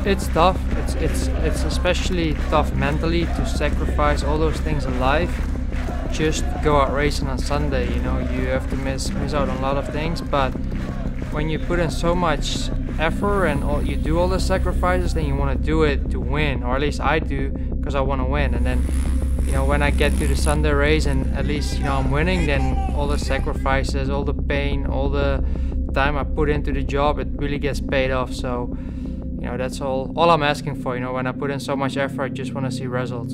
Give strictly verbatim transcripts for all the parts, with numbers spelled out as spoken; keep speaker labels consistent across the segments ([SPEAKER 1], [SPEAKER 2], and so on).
[SPEAKER 1] It's tough. It's it's it's especially tough mentally to sacrifice all those things in life. Just go out racing on Sunday. You know, you have to miss miss out on a lot of things. But when you put in so much effort and all, you do all the sacrifices, then you want to do it to win, or at least I do, because I want to win. And then, you know, when I get to the Sunday race and at least, you know, I'm winning, then all the sacrifices, all the pain, all the time I put into the job, it really gets paid off. So, you know, that's all all I'm asking for. You know, when I put in so much effort, I just want to see results.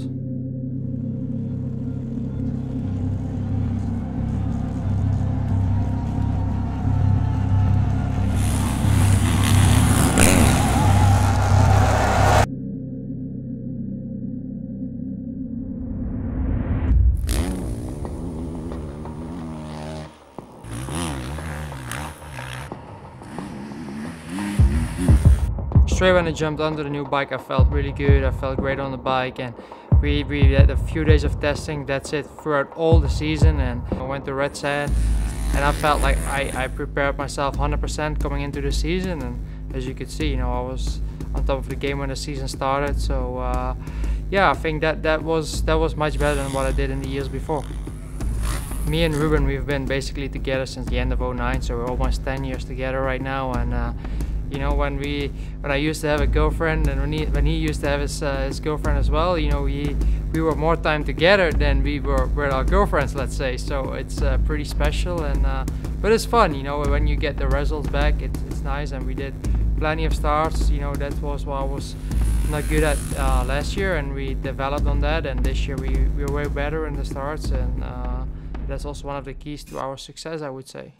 [SPEAKER 1] Straight when I jumped onto the new bike, I felt really good. I felt great on the bike, and we, we had a few days of testing. That's it throughout all the season, and I went to Red Sand, and I felt like I, I prepared myself one hundred percent coming into the season. And as you could see, you know, I was on top of the game when the season started. So uh, yeah, I think that that was that was much better than what I did in the years before. Me and Ruben, we've been basically together since the end of oh nine, so we're almost ten years together right now. And uh, you know, when we when I used to have a girlfriend, and when he when he used to have his uh, his girlfriend as well, you know, we we were more time together than we were with our girlfriends, let's say. So it's uh, pretty special, and uh, but it's fun, you know, when you get the results back. It's it's nice, and we did plenty of starts. You know, that was what I was not good at uh, last year, and we developed on that. And this year we we were way better in the starts, and uh, that's also one of the keys to our success, I would say.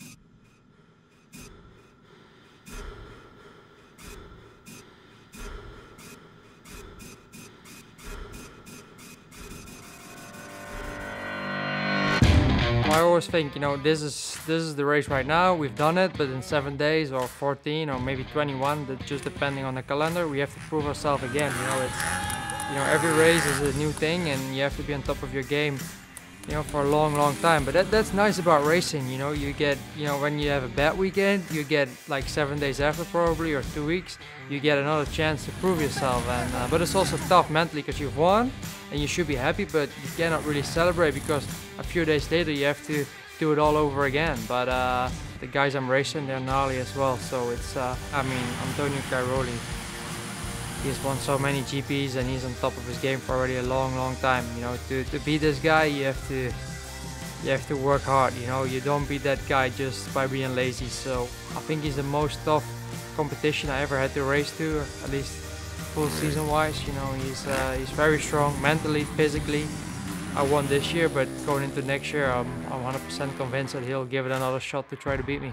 [SPEAKER 1] I always think, you know, this is this is the race right now. We've done it, but in seven days or fourteen or maybe twenty-one, that just depending on the calendar, we have to prove ourselves again. You know, it's you know every race is a new thing, and you have to be on top of your game, you know, for a long, long time. But that that's nice about racing. You know, you get you know when you have a bad weekend, you get like seven days after probably or two weeks, you get another chance to prove yourself. And uh, but it's also tough mentally because you've won. And you should be happy, but you cannot really celebrate because a few days later you have to do it all over again. But uh, the guys I'm racing, they're gnarly as well. So it's, uh, I mean, Antonio Cairoli, he's won so many G Ps and he's on top of his game for already a long, long time. You know, to, to beat this guy, you have to you have to work hard. You know, you don't beat that guy just by being lazy. So I think he's the most tough competition I ever had to race to, or at least full season wise. You know, he's uh, he's very strong mentally, physically. I won this year, but going into next year, I'm I'm one hundred percent convinced that he'll give it another shot to try to beat me.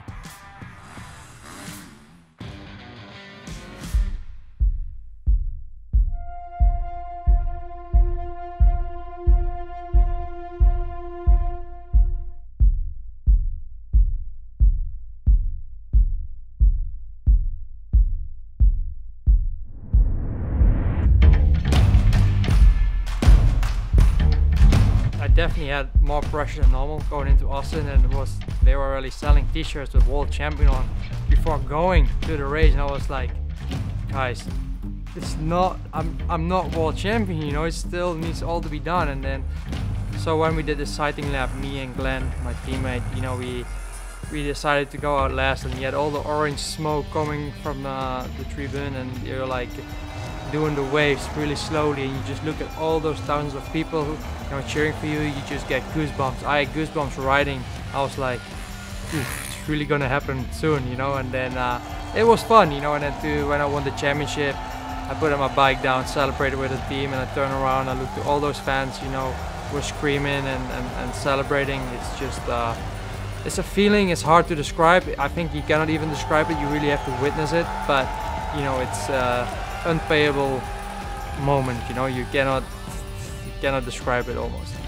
[SPEAKER 1] Definitely had more pressure than normal going into Assen, and it was they were already selling t-shirts with World Champion on before going to the race, and I was like, guys, it's not I'm I'm not World Champion, you know, it still needs all to be done. And then so when we did the sighting lap, me and Glenn, my teammate, you know, we we decided to go out last, and you had all the orange smoke coming from uh, the tribune, and you're like doing the waves really slowly, and you just look at all those thousands of people who, you know, cheering for you. You just get goosebumps. I had goosebumps riding. I was like, it's really gonna happen soon, you know. And then uh, it was fun, you know. And then too, when I won the championship, I put my bike down, celebrated with the team, and I turned around, I looked at all those fans, you know, were screaming and, and, and celebrating. It's just uh, it's a feeling. It's hard to describe. I think you cannot even describe it. You really have to witness it. But you know, it's uh, unpayable moment, you know, you cannot you cannot describe it almost.